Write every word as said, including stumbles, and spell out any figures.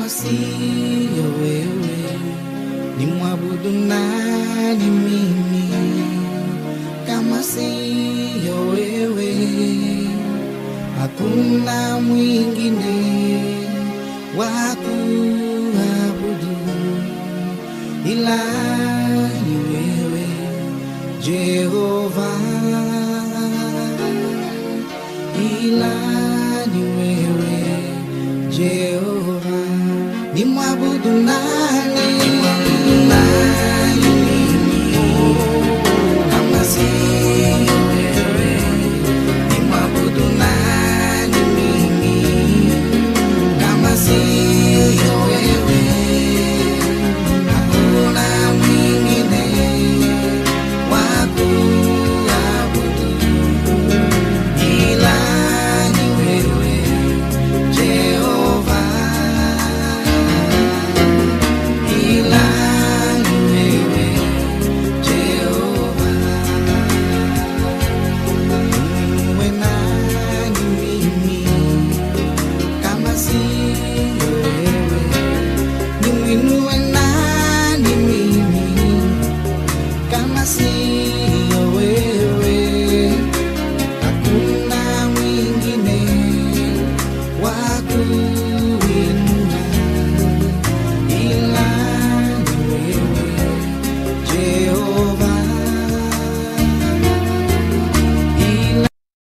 kama siyo wewe, nimwabudu nani mimi? Kama siyo wewe, hakuna mwingine wa kuabudu ila ni wewe Jehova, ila ni wewe Jehova. Nimwabudu nani? Nimwabudu nani mimi? Kama siyo wewe, nimwabudu nani mimi? Kama siyo wewe, hakuna mwingine wa kuabudu ila ni wewe Jehova, ila ni wewe Jehova. Niwe nani mimi kama siyo wewe? Niwe nani mimi kama siyo